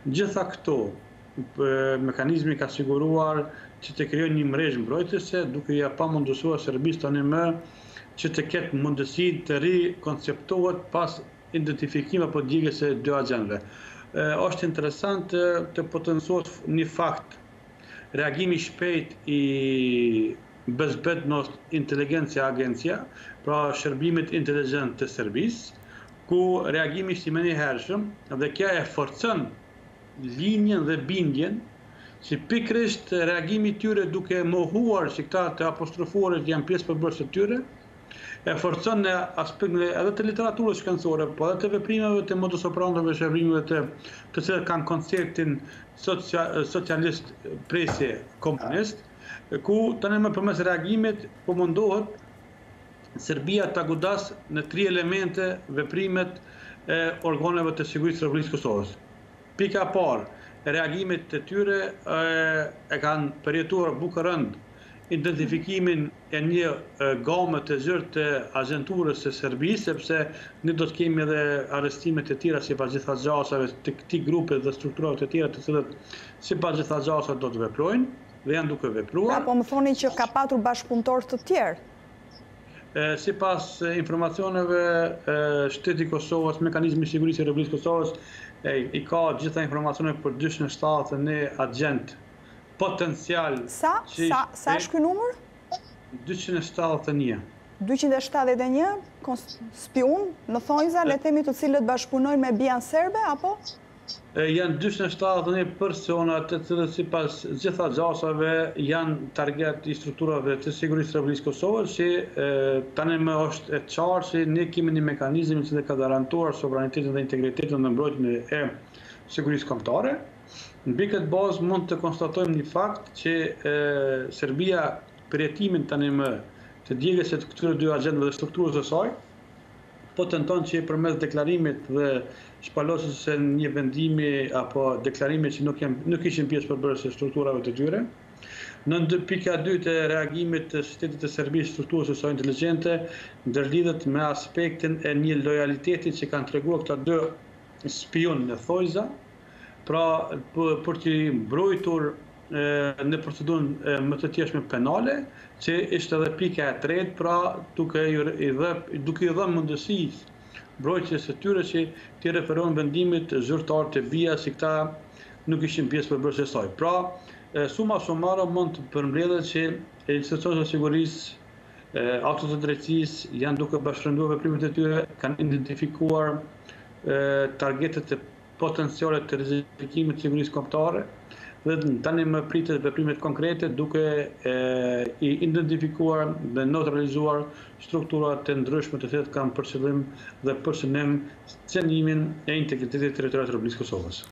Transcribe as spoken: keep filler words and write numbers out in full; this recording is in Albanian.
Gjitha këto mekanizmi ka siguruar që të krijojë një mrežë mbrojtëse, duke ia pamundësuar Serbisë tani më që të ketë mundësi të rikonceptohet pas identifikimit apo djegjes së dy agjentëve. Është interesant të potencohet një fakt, reagimi i shpejt i bezbednost inteligencia agencia, pra shërbimit inteligjent të Serbisë, ku reagimi ishte më i hershëm dhe kjo e forcon linjën dhe bindjen si pikërisht reagimi i tyre duke mohuar që këta të apostrofuarët janë pjesë përbërëse të tyre, e forcon në aspektin edhe të literaturës shkencore, po edhe të veprimeve të modus operandeve, shërbimeve të të cilët kanë konceptin socialist presje komunist, ku tani më përmes reagimit po mundohet Serbia ta godas në tri elemente veprimet e organeve të sigurisë së Republikës Kosovës. Pika e parë, reagimit të tyre e kanë përjetuar bukërënd identifikimin e një game të gjerë të agenturës së Serbisë, sepse ne do të kemi edhe arrestimet e tjera sipas gjithaxhasave të këtij grupi dhe strukturave të tjera të cilët sipas gjithaxhasave do të veprojnë dhe janë duke vepruar. Apo më thoni që ka patur bashkëpunëtorë të tjerë? Sipas informacioneve, shteti i Kosovës, mekanizmi i sigurisë i Republikës Kosovës i ka gjitha informacionet për dyshën e shtatëdhjetë e një agent potencial. Sa? Sa, sa është ky numër? dyqin e shtatëdhjetë e një. dyqin e shtatëdhjetë e një spiun në thonjza, le të themi, të cilët bashkëpunojnë me bian serbe apo? Janë dyqin e shtatëdhjetë e një persona të cilët sipas gjithaxhasave janë target i strukturave të sigurisë së Republikës Kosovës, që tani më është e qartë se ne kemi një mekanizëm që ka garantuar sovranitetin dhe integritetin dhe mbrojtjen e sigurisë kombëtare. Mbi këtë bazë mund të konstatojmë një fakt që Serbia përjetimin tani më të djegjes së këtyre dy agjentëve dhe strukturës së saj, po tenton që përmes deklarimit dhe shpalosjes së një vendimi apo deklarime që nuk janë nuk ishin pjesë përbërëse të strukturave të tyre. Në pika e dytë e reagimit të shtetit të Serbisë strukturës së saj inteligjente ndërlidhet me aspektin e një lojaliteti që kanë treguar këta dy spion në thojza, pra për të mbrojtur në procedurën më të tjeshme penale, që ishte edhe pika e tretë, pra duke i dhënë mundësisë mbrojtjes së tyre që të referohen vendimit zyrtar të BIA si këta nuk ishin pjesë përbërëse së saj. Pra, summa summarum mund të përmbledhet që institucionet e sigurisë, autorit të drejtësisë janë duke bashkërenduar veprimet e tyre, kanë identifikuar targetet e potenciale të rrezikimit të sigurisë kombëtare, dhe tani më pritet veprimet konkrete duke i identifikuar dhe neutralizuar struktura të ndryshme të cilat kanë për qëllim dhe për synim cenimin e integritetit territorial të Republikës Kosovës.